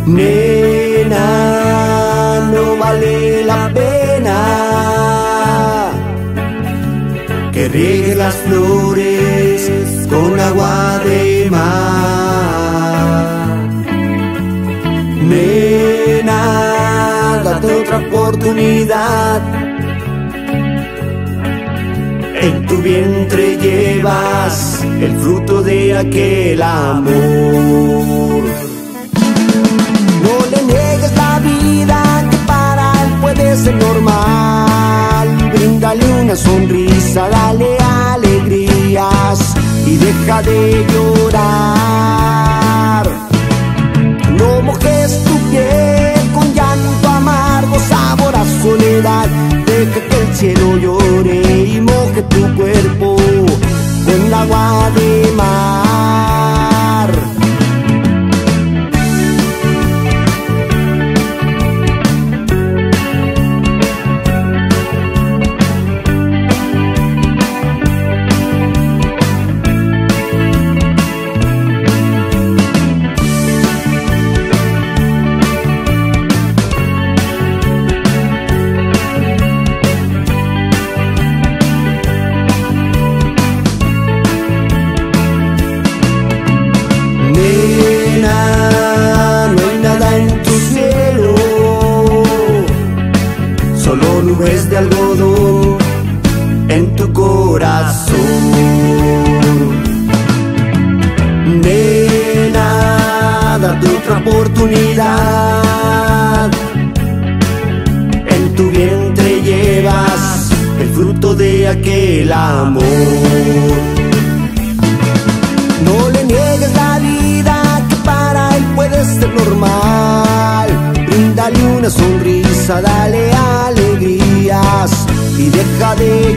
Nena, no vale la pena que riegues las flores con agua de mar. Nena, date otra oportunidad. En tu vientre llevas el fruto de aquel amor. No le niegues la vida, que para él puede ser normal. Bríndale una sonrisa, dale alegrías y deja de llorar. No mojes tu piel con llanto amargo, sabor a soledad. Deja que el cielo llore y moje tu cuerpo con agua de mar. Solo nubes de algodón en tu corazón. Nena, date otra oportunidad. En tu vientre llevas el fruto de aquel amor. No le niegues la vida, que para él puede ser normal. Bríndale una sonrisa, dale alegrías y deja de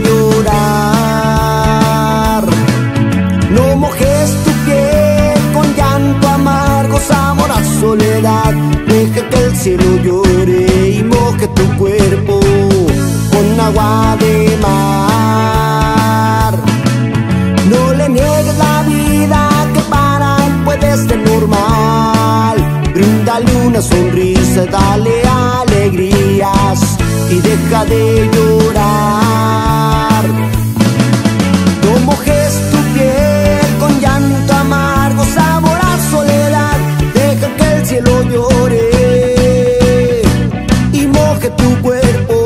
llorar. No mojes tu piel con llanto amargo, sabor a soledad. Deja que el cielo llore y moje tu cuerpo con agua de mar. No le niegues la vida, que para él puede ser normal. Bríndale una sonrisa, dale alegrías y deja de llorar. No mojes tu piel con llanto amargo, sabor a soledad. Deja que el cielo llore y moje tu cuerpo